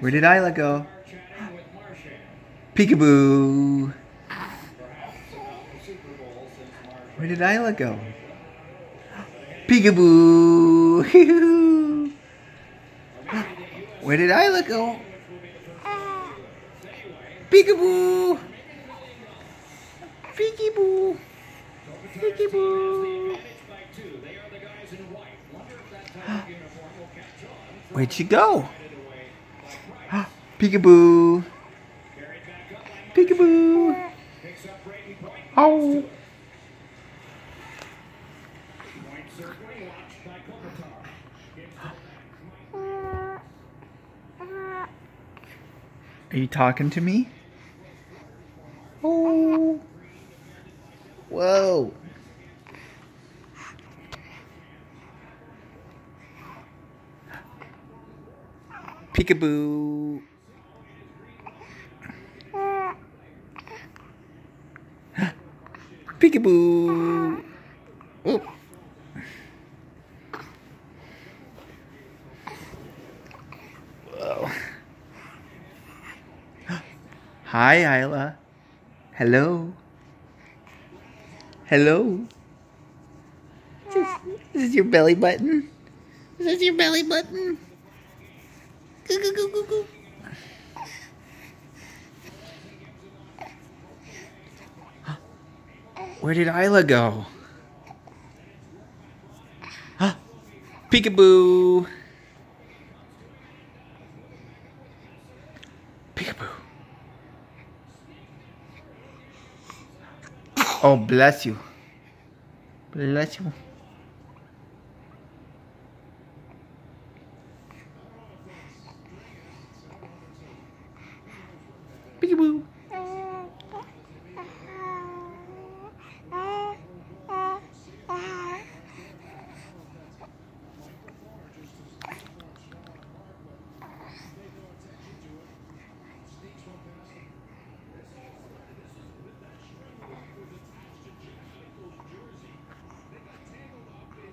Where did Isla go? Peekaboo. Where did Isla go? Peekaboo. Where did Isla go? Peekaboo. Peekaboo. Peekaboo. Where'd she go? Peekaboo. Peekaboo. Oh. Are you talking to me? Oh. Whoa. Peekaboo. Peekaboo. Oh. Whoa. Hi, Isla. Hello. Hello. Is this your belly button? Is this your belly button? Goo goo goo goo goo. Where did Isla go? Peekaboo. Peekaboo. Oh, bless you. Bless you. Peekaboo.